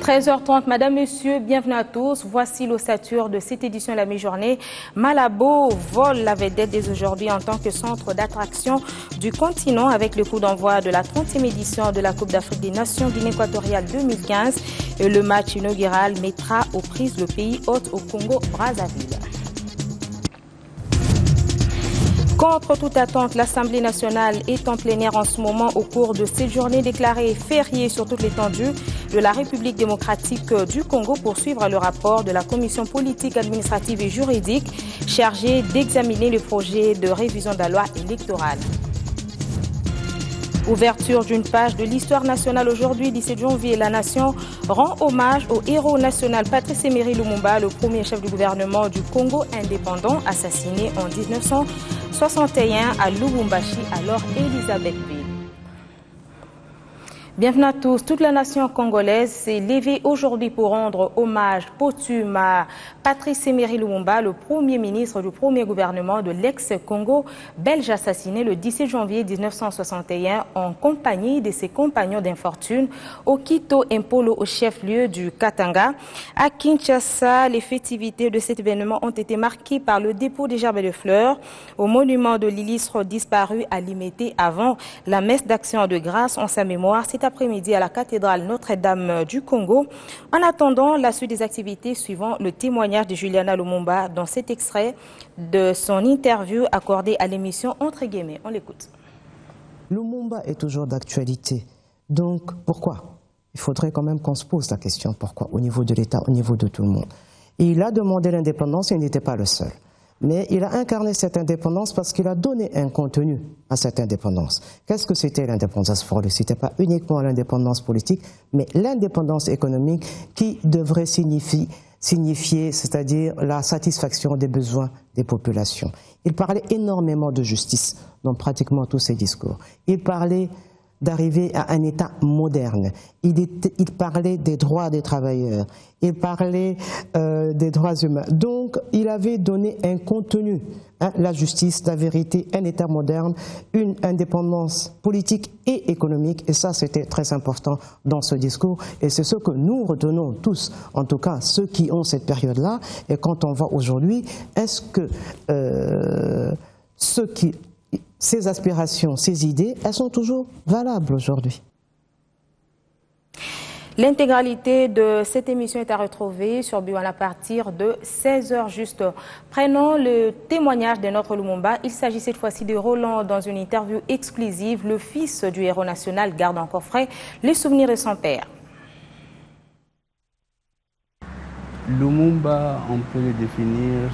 13h30, Madame, Monsieur, bienvenue à tous. Voici l'ossature de cette édition de la mi-journée. Malabo vole la vedette dès aujourd'hui en tant que centre d'attraction du continent avec le coup d'envoi de la 30e édition de la Coupe d'Afrique des Nations Guinée équatoriale 2015. Le match inaugural mettra aux prises le pays hôte au Congo-Brazzaville. Contre toute attente, l'Assemblée nationale est en plénière en ce moment au cours de cette journée déclarée fériée sur toute l'étendue de la République démocratique du Congo pour suivre le rapport de la Commission politique, administrative et juridique chargée d'examiner le projet de révision de la loi électorale. Ouverture d'une page de l'histoire nationale aujourd'hui, 17 janvier. La nation rend hommage au héros national Patrice Emery Lumumba, le premier chef du gouvernement du Congo indépendant, assassiné en 1961 à Lubumbashi, alors Elisabethville. Bienvenue à tous. Toute la nation congolaise s'est levée aujourd'hui pour rendre hommage posthume à Patrice Emery Lumumba, le premier ministre du premier gouvernement de l'ex-Congo belge assassiné le 17 janvier 1961 en compagnie de ses compagnons d'infortune au Kito Impolo, au chef-lieu du Katanga. À Kinshasa, les festivités de cet événement ont été marquées par le dépôt des gerbes de fleurs au monument de l'illustre disparu à Limete avant la messe d'action de grâce en sa mémoire cet après-midi à la cathédrale Notre-Dame du Congo. En attendant la suite des activités suivant le témoignage de Juliana Lumumba dans cet extrait de son interview accordée à l'émission Entre guillemets. On l'écoute. Lumumba est toujours d'actualité. Donc pourquoi? Il faudrait quand même qu'on se pose la question pourquoi au niveau de l'État, au niveau de tout le monde. Et il a demandé l'indépendance et il n'était pas le seul. Mais il a incarné cette indépendance parce qu'il a donné un contenu à cette indépendance. Qu'est-ce que c'était l'indépendance pour lui? Ce n'était pas uniquement l'indépendance politique, mais l'indépendance économique qui devrait signifier, c'est-à-dire la satisfaction des besoins des populations. Il parlait énormément de justice dans pratiquement tous ses discours. Il parlait d'arriver à un État moderne. Il parlait des droits des travailleurs, il parlait des droits humains. Donc, il avait donné un contenu, la justice, la vérité, un État moderne, une indépendance politique et économique. Et ça, c'était très important dans ce discours. Et c'est ce que nous retenons tous, en tout cas ceux qui ont cette période-là. Et quand on voit aujourd'hui, est-ce que ces aspirations, ces idées, elles sont toujours valables aujourd'hui. L'intégralité de cette émission est à retrouver sur Biwan à partir de 16h juste. Prenons le témoignage de notre Lumumba. Il s'agit cette fois-ci de Roland dans une interview exclusive. Le fils du héros national garde encore frais les souvenirs de son père. Lumumba, on peut le définir,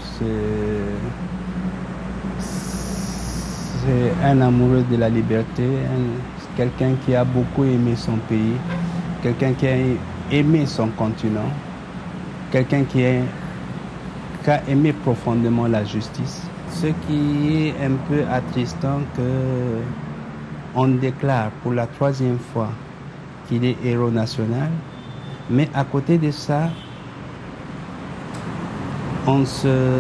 c'est un amoureux de la liberté, quelqu'un qui a beaucoup aimé son pays, quelqu'un qui a aimé son continent, quelqu'un qui a aimé profondément la justice. Ce qui est un peu attristant qu'on déclare pour la 3e fois qu'il est héros national, mais à côté de ça, on ne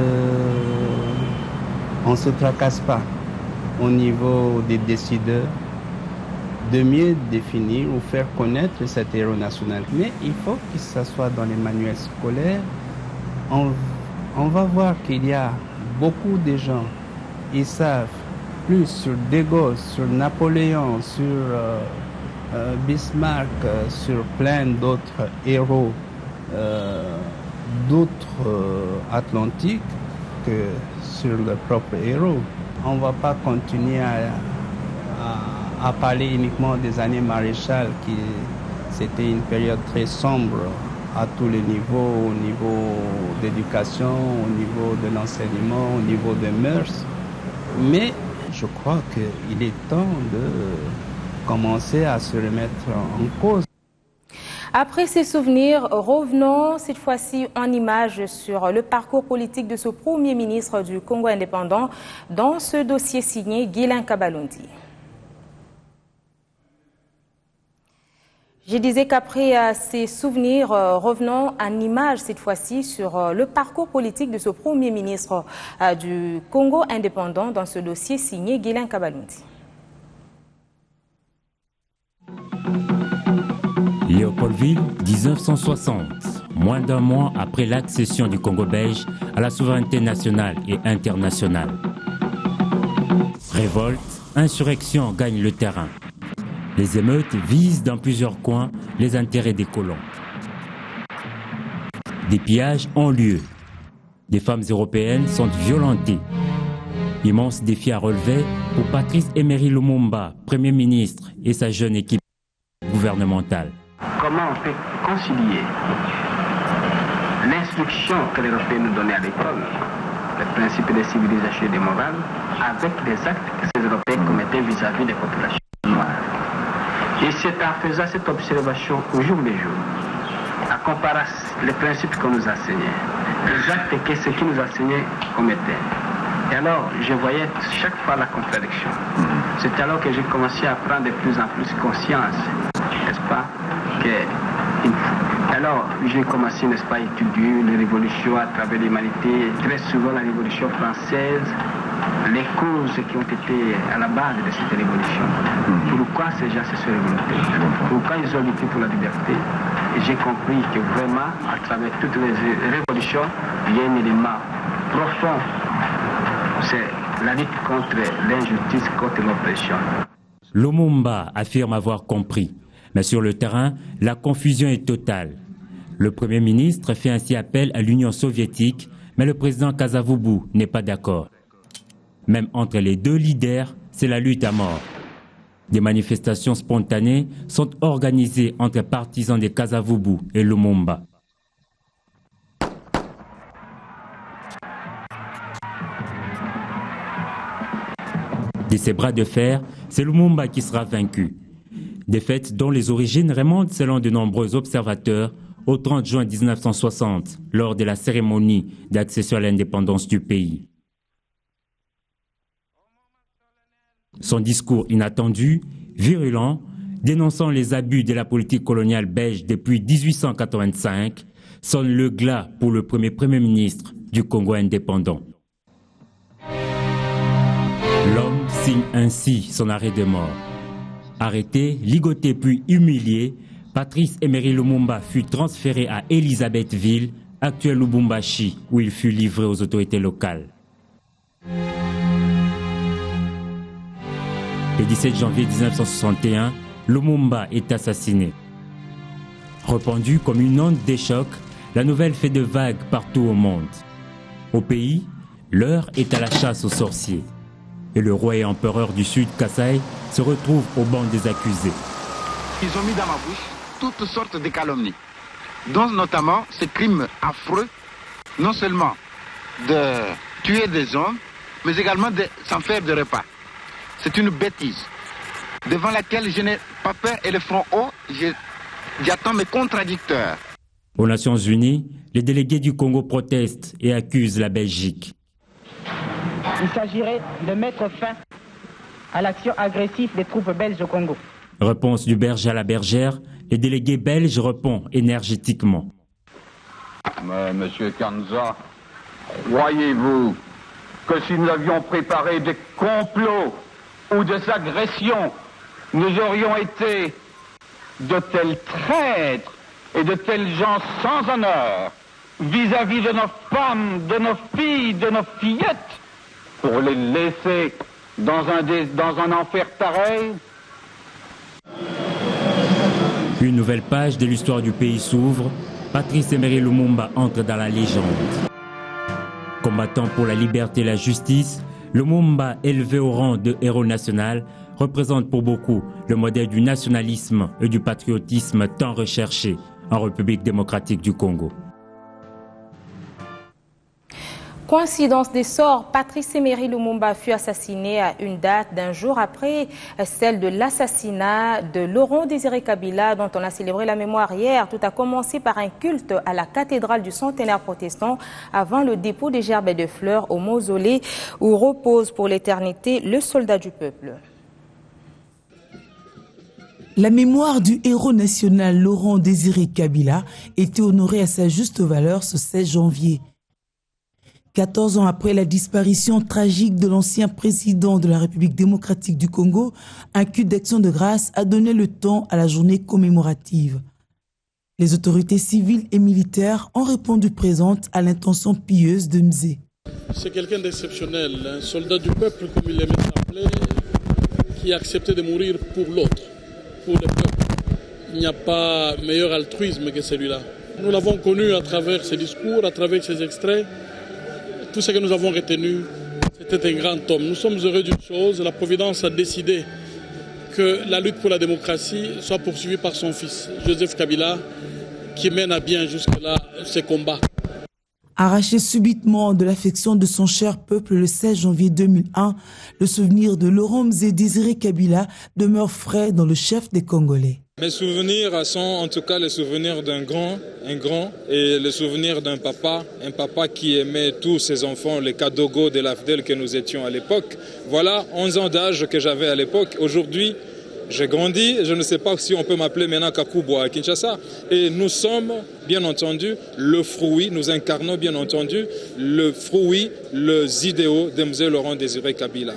se tracasse pas au niveau des décideurs de mieux définir ou faire connaître cet héros national. Mais il faut que ça soit dans les manuels scolaires. On va voir qu'il y a beaucoup de gens qui savent plus sur De Gaulle, sur Napoléon, sur Bismarck, sur plein d'autres héros d'outre-Atlantique que sur leur propre héros. On ne va pas continuer à parler uniquement des années maréchales, qui c'était une période très sombre à tous les niveaux, au niveau d'éducation, au niveau de l'enseignement, au niveau des mœurs. Mais je crois qu'il est temps de commencer à se remettre en cause. Après ces souvenirs, revenons cette fois-ci en images sur le parcours politique de ce premier ministre du Congo indépendant dans ce dossier signé Guilain Kabalundi. Je disais qu'après ces souvenirs, revenons en images cette fois-ci sur le parcours politique de ce premier ministre du Congo indépendant dans ce dossier signé Guilain Kabalundi. Léopoldville, 1960, moins d'un mois après l'accession du Congo belge à la souveraineté nationale et internationale. Révolte, insurrection gagnent le terrain. Les émeutes visent dans plusieurs coins les intérêts des colons. Des pillages ont lieu. Des femmes européennes sont violentées. Immense défi à relever pour Patrice Emery Lumumba, Premier ministre, et sa jeune équipe gouvernementale. Comment on peut concilier l'instruction que les Européens nous donnaient à l'école, le principe des civilisations et des morales, avec les actes que ces Européens commettaient vis-à-vis des populations noires. Et c'est en faisant cette observation au jour le jour, à comparer les principes qu'on nous enseignait, les actes que ceux qui nous enseignaient commettaient. Et alors, je voyais chaque fois la contradiction. C'est alors que j'ai commencé à prendre de plus en plus conscience, n'est-ce pas, alors, j'ai commencé, n'est-ce pas, à étudier les révolutions à travers l'humanité, très souvent la Révolution française, les causes qui ont été à la base de cette révolution. Pourquoi ces gens se sont révoltés? Pourquoi ils ont lutté pour la liberté? Et j'ai compris que vraiment, à travers toutes les révolutions, il y a un élément profond. C'est la lutte contre l'injustice, contre l'oppression. Lumumba affirme avoir compris. Mais sur le terrain, la confusion est totale. Le Premier ministre fait ainsi appel à l'Union soviétique, mais le président Kasavubu n'est pas d'accord. Même entre les deux leaders, c'est la lutte à mort. Des manifestations spontanées sont organisées entre partisans de Kasavubu et Lumumba. De ces bras de fer, c'est Lumumba qui sera vaincu. Défaite dont les origines remontent, selon de nombreux observateurs, au 30 juin 1960, lors de la cérémonie d'accession à l'indépendance du pays. Son discours inattendu, virulent, dénonçant les abus de la politique coloniale belge depuis 1885, sonne le glas pour le premier ministre du Congo indépendant. L'homme signe ainsi son arrêt de mort. Arrêté, ligoté puis humilié, Patrice Emery Lumumba fut transféré à Elisabethville, actuel Lubumbashi, où il fut livré aux autorités locales. Le 17 janvier 1961, Lumumba est assassiné. Répandue comme une onde des chocs, la nouvelle fait de vagues partout au monde. Au pays, l'heure est à la chasse aux sorciers. Et le roi et empereur du Sud, Kasai, se retrouve au banc des accusés. Ils ont mis dans ma bouche toutes sortes de calomnies, dont notamment ce crime affreux, non seulement de tuer des hommes, mais également de s'en faire de repas. C'est une bêtise, devant laquelle je n'ai pas peur et le front haut, j'attends mes contradicteurs. Aux Nations Unies, les délégués du Congo protestent et accusent la Belgique. Il s'agirait de mettre fin à l'action agressive des troupes belges au Congo. Réponse du berger à la bergère, les délégués belges répondent énergétiquement. Mais, Monsieur Kanza, croyez-vous que si nous avions préparé des complots ou des agressions, nous aurions été de tels traîtres et de tels gens sans honneur vis-à-vis de nos femmes, de nos filles, de nos fillettes, pour les laisser dans un enfer pareil? Une nouvelle page de l'histoire du pays s'ouvre. Patrice Emery Lumumba entre dans la légende. Combattant pour la liberté et la justice, Lumumba, élevé au rang de héros national, représente pour beaucoup le modèle du nationalisme et du patriotisme tant recherché en République démocratique du Congo. Coïncidence des sorts, Patrice Emery Lumumba fut assassiné à une date d'un jour après celle de l'assassinat de Laurent Désiré Kabila, dont on a célébré la mémoire hier. Tout a commencé par un culte à la cathédrale du centenaire protestant avant le dépôt des gerbes de fleurs au mausolée où repose pour l'éternité le soldat du peuple. La mémoire du héros national Laurent Désiré Kabila était honorée à sa juste valeur ce 16 janvier. 14 ans après la disparition tragique de l'ancien président de la République démocratique du Congo, un culte d'action de grâce a donné le temps à la journée commémorative. Les autorités civiles et militaires ont répondu présentes à l'intention pieuse de Mzé. C'est quelqu'un d'exceptionnel, un soldat du peuple, comme il aimait s'appeler, qui a accepté de mourir pour l'autre, pour le peuple. Il n'y a pas meilleur altruisme que celui-là. Nous l'avons connu à travers ses discours, à travers ses extraits. Tout ce que nous avons retenu, c'était un grand homme. Nous sommes heureux d'une chose, la Providence a décidé que la lutte pour la démocratie soit poursuivie par son fils, Joseph Kabila, qui mène à bien jusque-là ses combats. Arraché subitement de l'affection de son cher peuple le 16 janvier 2001, le souvenir de Laurent Mzé Désiré Kabila demeure frais dans le chef des Congolais. Mes souvenirs sont en tout cas les souvenirs d'un grand, et le souvenir d'un papa, un papa qui aimait tous ses enfants, les Kadogo de l'Afdel que nous étions à l'époque. Voilà 11 ans d'âge que j'avais à l'époque. Aujourd'hui, j'ai grandi, je ne sais pas si on peut m'appeler maintenant Kakubo à Kinshasa. Et nous sommes, bien entendu, le fruit, nous incarnons bien entendu le fruit, les idéaux de Mzé Laurent Désiré Kabila.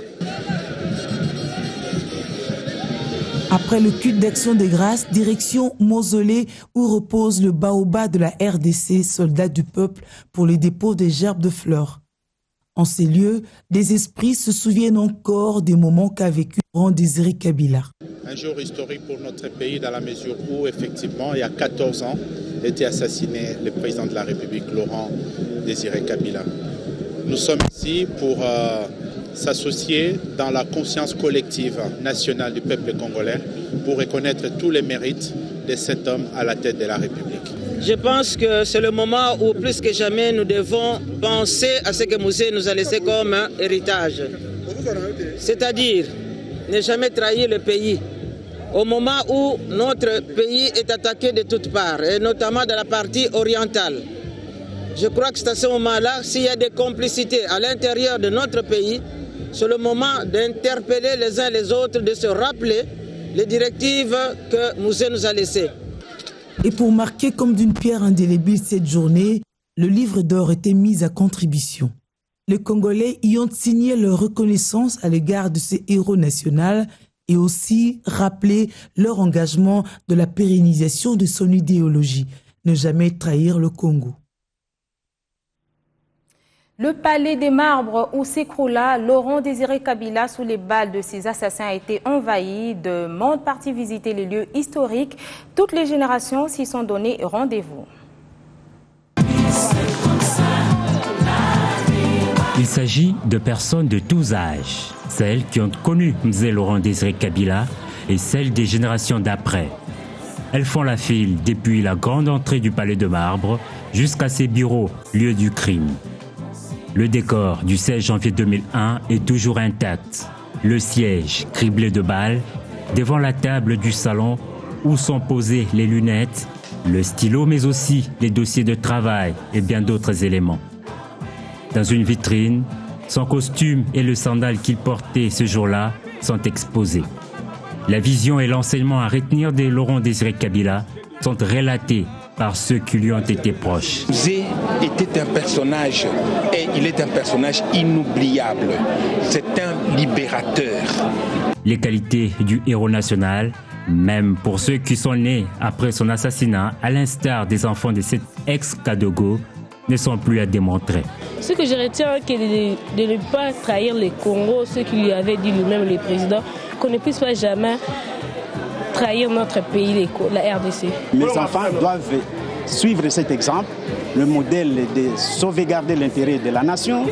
Après le culte d'action des grâces, direction mausolée où repose le baobab de la RDC, soldat du peuple, pour le dépôt des gerbes de fleurs. En ces lieux, des esprits se souviennent encore des moments qu'a vécu Laurent Désiré Kabila. Un jour historique pour notre pays dans la mesure où, effectivement, il y a 14 ans, était assassiné le président de la République, Laurent Désiré Kabila. Nous sommes ici pour s'associer dans la conscience collective nationale du peuple congolais pour reconnaître tous les mérites de cet homme à la tête de la République. Je pense que c'est le moment où plus que jamais nous devons penser à ce que Mzé nous a laissé comme héritage. C'est-à-dire ne jamais trahir le pays. Au moment où notre pays est attaqué de toutes parts, et notamment dans la partie orientale, je crois que c'est à ce moment-là, s'il y a des complicités à l'intérieur de notre pays, c'est le moment d'interpeller les uns les autres, de se rappeler les directives que Mzé nous a laissées. Et pour marquer comme d'une pierre indélébile cette journée, le livre d'or était mis à contribution. Les Congolais y ont signé leur reconnaissance à l'égard de ces héros nationaux et aussi rappelé leur engagement de la pérennisation de son idéologie, ne jamais trahir le Congo. Le palais des marbres où s'écroula Laurent Désiré Kabila sous les balles de ses assassins a été envahi. De monde partis visiter les lieux historiques. Toutes les générations s'y sont donné rendez-vous. Il s'agit de personnes de tous âges, celles qui ont connu Mzé Laurent Désiré Kabila et celles des générations d'après. Elles font la file depuis la grande entrée du palais de marbre jusqu'à ses bureaux, lieu du crime. Le décor du 16 janvier 2001 est toujours intact. Le siège criblé de balles, devant la table du salon où sont posées les lunettes, le stylo mais aussi les dossiers de travail et bien d'autres éléments. Dans une vitrine, son costume et le sandal qu'il portait ce jour-là sont exposés. La vision et l'enseignement à retenir de Laurent Désiré Kabila sont relatés par ceux qui lui ont été proches. Mzé était un personnage, et il est un personnage inoubliable. C'est un libérateur. Les qualités du héros national, même pour ceux qui sont nés après son assassinat, à l'instar des enfants de cet ex-Kadogo, ne sont plus à démontrer. Ce que je retiens, c'est de ne pas trahir les Congo, ce qu'il lui avait dit lui-même le président, qu'on ne puisse pas jamais trahir notre pays, la RDC. Mes enfants doivent suivre cet exemple, le modèle de sauvegarder l'intérêt de la nation,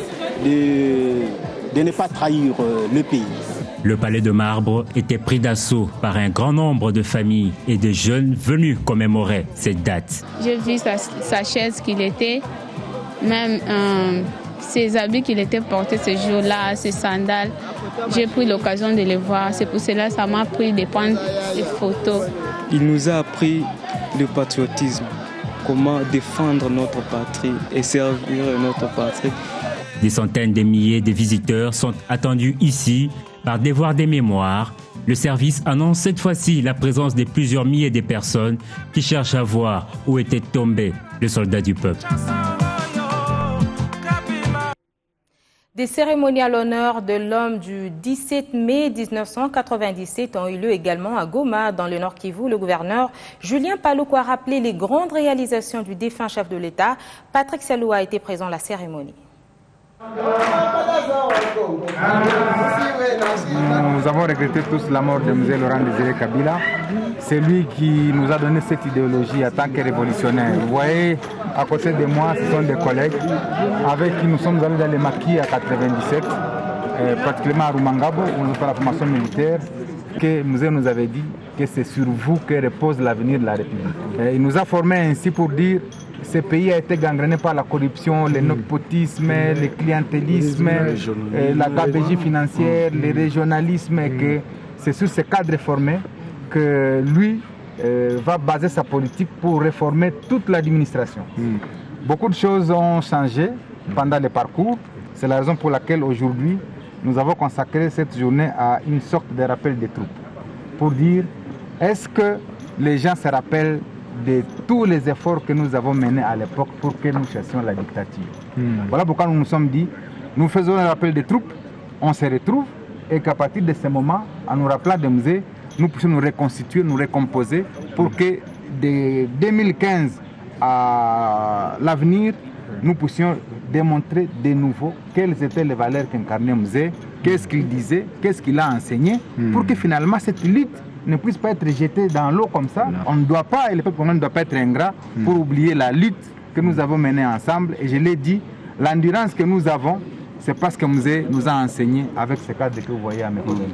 de ne pas trahir le pays. Le palais de marbre était pris d'assaut par un grand nombre de familles et de jeunes venus commémorer cette date. J'ai vu sa chaise qu'il était, même ses habits qu'il était portés ce jour-là, ses sandales. J'ai pris l'occasion de les voir. C'est pour cela que ça m'a pris de prendre des photos. Il nous a appris le patriotisme, comment défendre notre patrie et servir notre patrie. Des centaines de milliers de visiteurs sont attendus ici par Devoir des mémoires. Le service annonce cette fois-ci la présence de plusieurs milliers de personnes qui cherchent à voir où était tombé le soldat du peuple. Des cérémonies à l'honneur de l'homme du 17 mai 1997 ont eu lieu également à Goma, dans le Nord Kivu. Le gouverneur Julien Paluku a rappelé les grandes réalisations du défunt chef de l'État. Patrick Salou a été présent à la cérémonie. Nous avons regretté tous la mort de M. Laurent Désiré Kabila. C'est lui qui nous a donné cette idéologie en tant que révolutionnaire. Vous voyez, à côté de moi, ce sont des collègues avec qui nous sommes allés dans les maquis à 97, particulièrement à Rumangabo, où nous avons la formation militaire, que Musée nous avait dit que c'est sur vous que repose l'avenir de la République. Il nous a formés ainsi pour dire que ce pays a été gangréné par la corruption, le népotisme, le clientélisme, la gabegie financière, le régionalisme, et que c'est sur ces cadres formés que lui va baser sa politique pour réformer toute l'administration. Beaucoup de choses ont changé pendant le parcours. C'est la raison pour laquelle aujourd'hui, nous avons consacré cette journée à une sorte de rappel des troupes. Pour dire, est-ce que les gens se rappellent de tous les efforts que nous avons menés à l'époque pour que nous chassions la dictature. Voilà pourquoi nous nous sommes dit, nous faisons un rappel des troupes, on se retrouve, et qu'à partir de ce moment, en nous rappelant des musées, nous puissions nous reconstituer, nous recomposer, pour que de 2015 à l'avenir, nous puissions démontrer de nouveau quelles étaient les valeurs qu'incarnait Musée, qu'est-ce qu'il disait, qu'est-ce qu'il a enseigné, pour que finalement cette lutte ne puisse pas être jetée dans l'eau comme ça. On ne doit pas, et le peuple ne doit pas être ingrat pour oublier la lutte que nous avons menée ensemble. Et je l'ai dit, l'endurance que nous avons, c'est parce que Musée nous a enseigné avec ce cadre que vous voyez à mes côtés.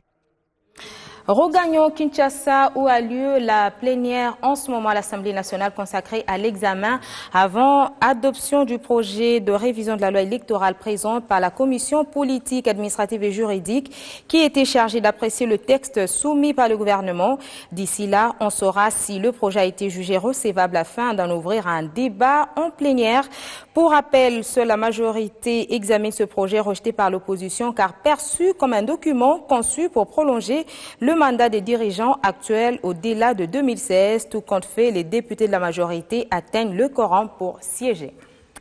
Regagnon Kinshasa, où a lieu la plénière en ce moment à l'Assemblée nationale consacrée à l'examen avant adoption du projet de révision de la loi électorale présente par la commission politique, administrative et juridique qui était chargée d'apprécier le texte soumis par le gouvernement. D'ici là, on saura si le projet a été jugé recevable afin d'en ouvrir un débat en plénière. Pour rappel, seule la majorité examine ce projet rejeté par l'opposition car perçu comme un document conçu pour prolonger le mandat des dirigeants actuels au-delà de 2016. Tout compte fait, les députés de la majorité atteignent le quorum pour siéger.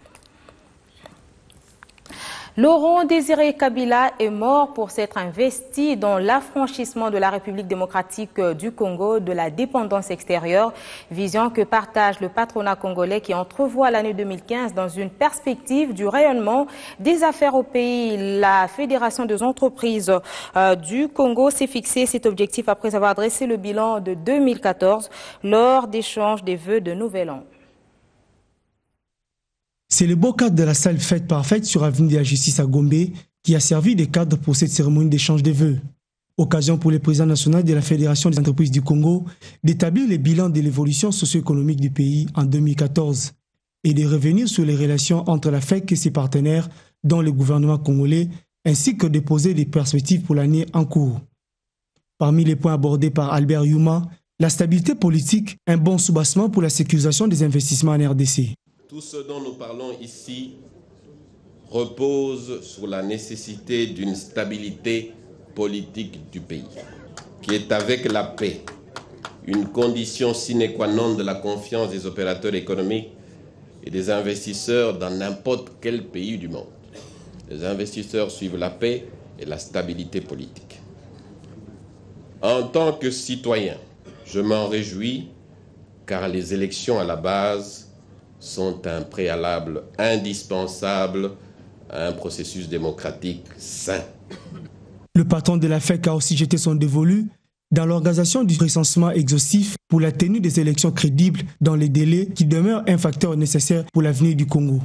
Laurent Désiré Kabila est mort pour s'être investi dans l'affranchissement de la République démocratique du Congo de la dépendance extérieure, vision que partage le patronat congolais qui entrevoit l'année 2015 dans une perspective du rayonnement des affaires au pays. La Fédération des entreprises du Congo s'est fixé cet objectif après avoir dressé le bilan de 2014 lors d'échanges des vœux de Nouvel An. C'est le beau cadre de la salle Fête Parfaite sur avenue de la Justice à Gombe qui a servi de cadre pour cette cérémonie d'échange de vœux. Occasion pour le président national de la Fédération des entreprises du Congo d'établir le bilan de l'évolution socio-économique du pays en 2014 et de revenir sur les relations entre la FEC et ses partenaires, dont le gouvernement congolais, ainsi que de poser des perspectives pour l'année en cours. Parmi les points abordés par Albert Yuma, la stabilité politique, un bon soubassement pour la sécurisation des investissements en RDC. Tout ce dont nous parlons ici repose sur la nécessité d'une stabilité politique du pays, qui est avec la paix une condition sine qua non de la confiance des opérateurs économiques et des investisseurs dans n'importe quel pays du monde. Les investisseurs suivent la paix et la stabilité politique. En tant que citoyen, je m'en réjouis car les élections à la base sont un préalable indispensable à un processus démocratique sain. Le patron de la FEC a aussi jeté son dévolu dans l'organisation du recensement exhaustif pour la tenue des élections crédibles dans les délais qui demeurent un facteur nécessaire pour l'avenir du Congo.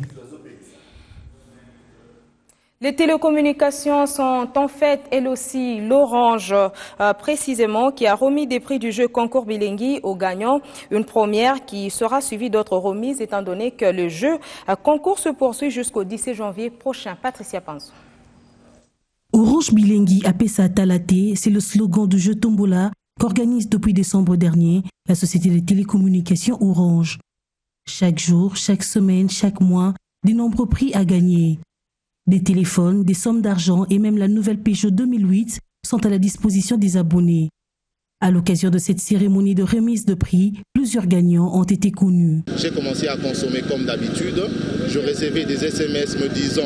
Les télécommunications sont en fait, elles aussi, l'Orange, précisément, qui a remis des prix du jeu Concours Bilingui aux gagnants. Une première qui sera suivie d'autres remises, étant donné que le jeu Concours se poursuit jusqu'au 17 janvier prochain. Patricia Panzo. Orange Bilingui Apesa Talaté, c'est le slogan du jeu Tombola qu'organise depuis décembre dernier la société de télécommunications Orange. Chaque jour, chaque semaine, chaque mois, de nombreux prix à gagner. Des téléphones, des sommes d'argent et même la nouvelle Peugeot 2008 sont à la disposition des abonnés. À l'occasion de cette cérémonie de remise de prix, plusieurs gagnants ont été connus. J'ai commencé à consommer comme d'habitude. Je recevais des SMS me disant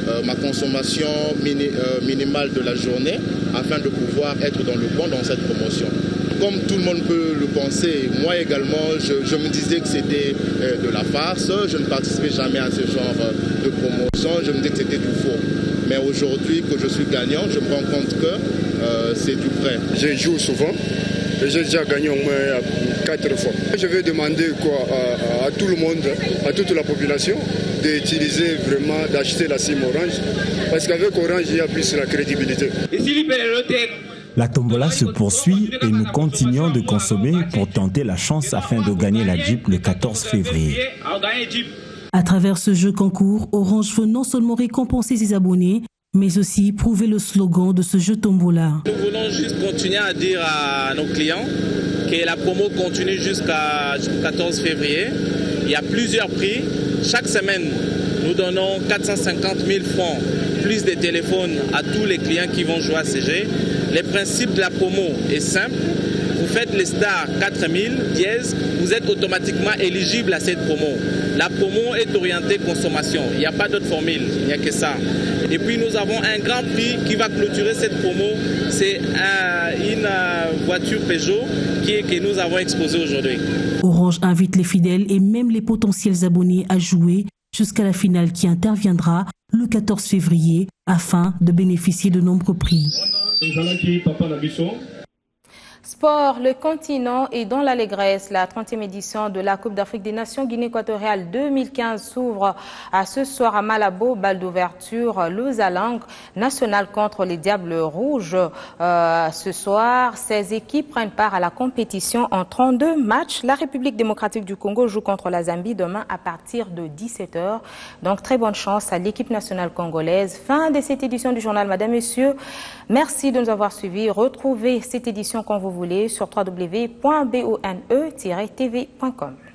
ma consommation minimale de la journée afin de pouvoir être dans le bon dans cette promotion. Comme tout le monde peut le penser, moi également, je me disais que c'était de la farce. Je ne participais jamais à ce genre de promotion. Je me disais que c'était du faux. Mais aujourd'hui que je suis gagnant, je me rends compte que c'est du vrai. Je joue souvent et j'ai déjà gagné au moins 4 fois. Je vais demander à tout le monde, à toute la population, d'utiliser vraiment, d'acheter la SIM Orange. Parce qu'avec Orange, il y a plus la crédibilité. La tombola se poursuit et nous continuons de consommer pour tenter la chance afin de gagner la Jeep le 14 février. À travers ce jeu concours, Orange veut non seulement récompenser ses abonnés, mais aussi prouver le slogan de ce jeu tombola. Nous voulons juste continuer à dire à nos clients que la promo continue jusqu'au 14 février. Il y a plusieurs prix. Chaque semaine, nous donnons 450 000 francs plus des téléphones à tous les clients qui vont jouer à CG. Le principe de la promo est simple. Vous faites les stars 4000 dièse, vous êtes automatiquement éligible à cette promo. La promo est orientée consommation. Il n'y a pas d'autre formule, il n'y a que ça. Et puis nous avons un grand prix qui va clôturer cette promo. C'est une voiture Peugeot que nous avons exposée aujourd'hui. Orange invite les fidèles et même les potentiels abonnés à jouer jusqu'à la finale qui interviendra le 14 février afin de bénéficier de nombreux prix. Sport, le continent est dans l'allégresse. La 30e édition de la Coupe d'Afrique des Nations Guinée équatoriale 2015 s'ouvre ce soir à Malabo, balle d'ouverture, le Zalang national contre les Diables Rouges. Ce soir, 16 équipes prennent part à la compétition en 32 matchs. La République démocratique du Congo joue contre la Zambie demain à partir de 17h. Donc très bonne chance à l'équipe nationale congolaise. Fin de cette édition du journal, Madame, Messieurs. Merci de nous avoir suivis. Retrouvez cette édition quand vous voulez sur www.bone-tv.com.